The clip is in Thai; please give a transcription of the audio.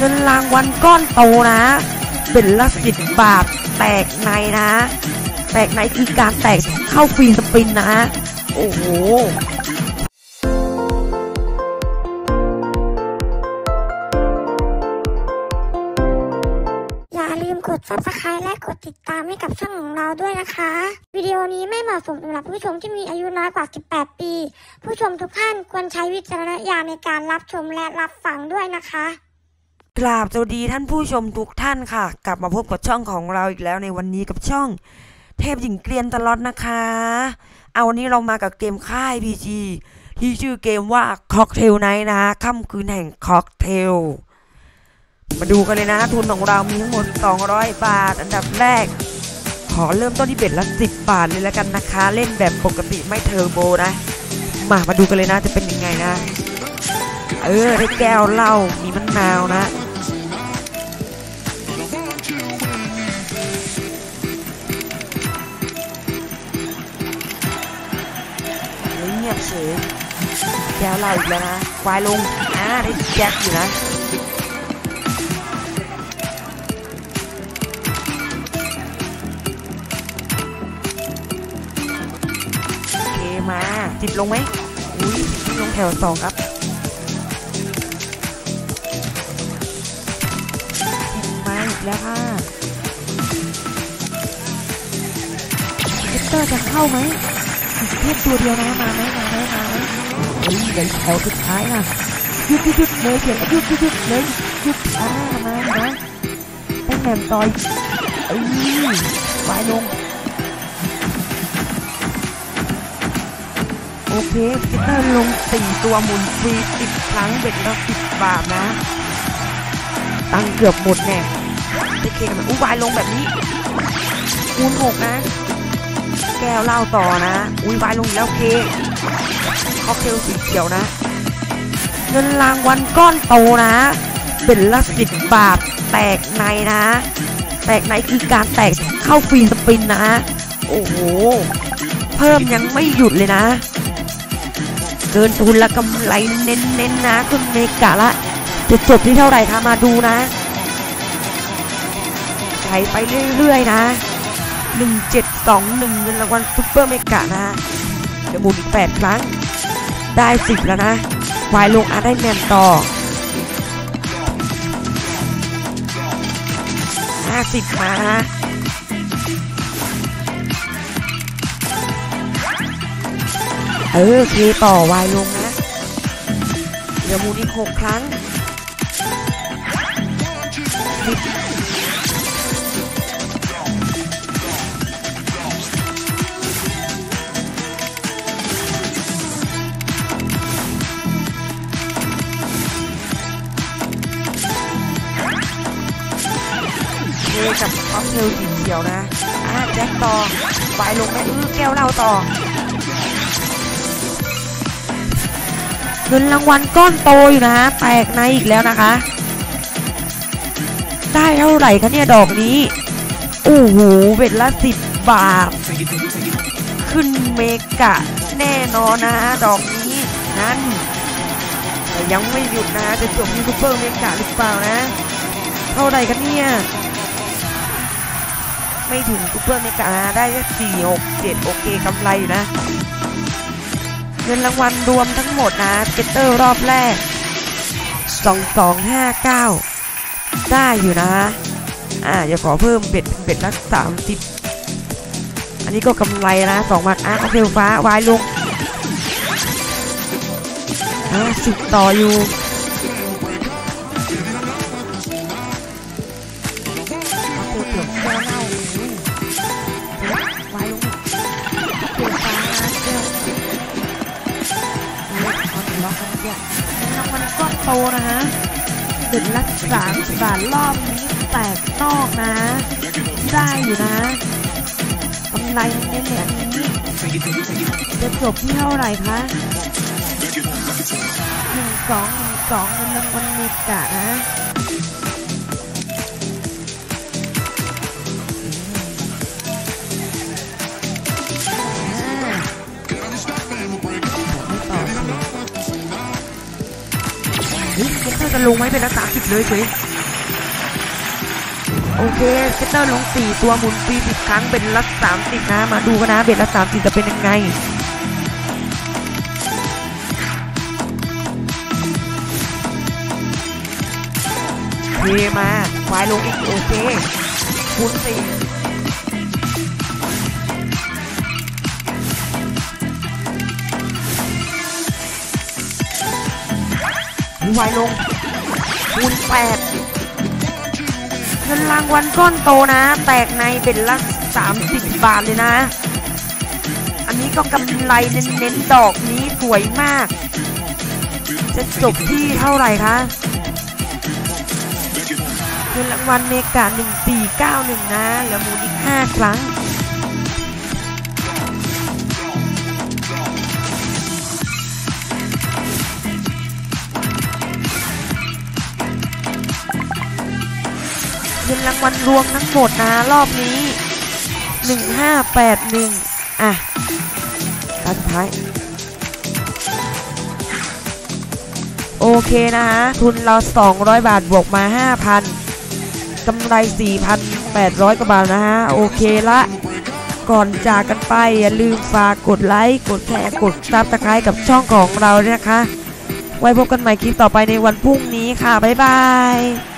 เงินรางวัลก้อนโตนะเป็นละ10 บาทแตกในนะแตกในคือการแตกเข้าฟรีสปินนะโอ้โหอย่าลืมกด Subscribe และกดติดตามให้กับช่องของเราด้วยนะคะวิดีโอนี้ไม่เหมาะสมสำหรับผู้ชมที่มีอายุน้อยกว่า18 ปีผู้ชมทุกท่านควรใช้วิจารณญาณในการรับชมและรับฟังด้วยนะคะกราบสวัสดีท่านผู้ชมทุกท่านค่ะกลับมาพบกับช่องของเราอีกแล้วในวันนี้กับช่องเทพหญิงเกรียนตลอดนะคะเอาวันนี้เรามากับเกมค่าย PG ที่ชื่อเกมว่าค็อกเทลไนท์นะค่ำคืนแห่งค็อกเทลมาดูกันเลยนะทุนของเรามีทั้งหมด200 บาทอันดับแรกขอเริ่มต้นที่เบ็ดละ10 บาทเลยแล้วกันนะคะเล่นแบบปกติไม่เทอร์โบนะมาดูกันเลยนะจะเป็นยังไงนะได้แก้วเหล้ามีมะนาวนะเงียบเฉยแก้วเหล้าอีกแล้วนะควายลงได้แจ็คอยู่นะโอเคมา10ลงไหมลงแถว2ครับแล้วค่ะเตอร์จะเข้าไหมเทียบตัวเดียวนะมาไหมเดี๋ยวแถวสุดท้ายนะหยุดเลยเขียนหยุดเลยหยุดมาให้แหม่มต่อยวายลงโอเคเตอร์ลง4 ตัวหมุนฟรี10 ครั้งเบ็ดละ10 บาทนะตังเกือบหมดแน่ได้เคกันวายลงแบบนี้คูณ6นะแก้วเหล้าต่อนะวายลงแล้วเคค็อกเทลสีเขียวนะเงินรางวัลก้อนโตนะเป็นละ10 บาทแตกในนะแตกในคือการแตกเข้าฟรีสปินนะโอ้โหเพิ่มยังไม่หยุดเลยนะเกินทุนละกำไรเน้นนะคุณเมกะละจะจบที่เท่าไหร่คะมาดูนะใช้ไปเรื่อยๆนะ1721เงินรางวัลซุปเปอร์เมกะนะเดี๋ยวหมุนอีก8 ครั้งได้10แล้วนะวายลงได้แมนต่อ50มานะเคต่อวายลงนะเดี๋ยวหมุนอีก6 ครั้งกับค็อกเทลสีเขียวนะแจ็คต่อวายลงไหมแก้วเหล้าต่อเงินรางวัลก้อนโตอยู่นะแตกในอีกแล้วนะคะได้เท่าไหร่คะเนี่ยดอกนี้โอ้โหเบ็ดละ10 บาทขึ้นเมกะแน่นอนนะดอกนี้นั่นแต่ยังไม่หยุดนะจะจบที่ซุปเปอร์เมกะหรือเปล่านะเท่าไหร่คะเนี่ยไม่ถึงซุปเปอร์เมกะได้แค่4 6 7โอเคกำไรอยู่นะเงินรางวัลรวมทั้งหมดนะเกตเตอร์รอบแรก2259ได้อยู่นะอย่าขอเพิ่มเบ็ดละ30อันนี้ก็กำไรนะ2 บาทค็อกเทลฟ้าวายลง10ต่ออยู่รางวัลก้อนโตนะฮะเบ็ดละ30 บาทรอบนี้แตกนอกนะได้อยู่นะกำไรเน้นๆอันนี้จะจบที่เท่าไหร่คะ1212เงินรางวัลเมกะนะเฮ้ยจะลงไหมเป็นละ30เลยเว้ยโอเคเซตเตอร์ลง4ตัวหมุนฟรี10ครั้งเป็นละ30นะมาดูกันนะเบ็ดละ30จะเป็นยังไงเทมาควายลงอีกโอเคคูณ4ควายลงคูณ8เงินรางวัลก้อนโตนะแตกในเป็นละ30 บาทเลยนะอันนี้ก็กำไรเน้นๆดอกนี้สวยมากจะจบที่เท่าไหร่คะเงินรางวัลเมกา1491นะแล้วหมุนอีก5ครั้งเงินรางวัลรวมทั้งหมดนะรอบนี้1581อ่ะสุดท้ายโอเคนะฮะทุนเรา200 บาทบวกมา 5,000 กำไร 4,800 กว่าบาทนะฮะโอเคละก่อนจากกันไปอย่าลืมฝากกดไลค์กดแชร์กดซับสไครบ์กับช่องของเราด้วยนะคะไว้พบกันใหม่คลิปต่อไปในวันพรุ่งนี้ค่ะบ๊ายบาย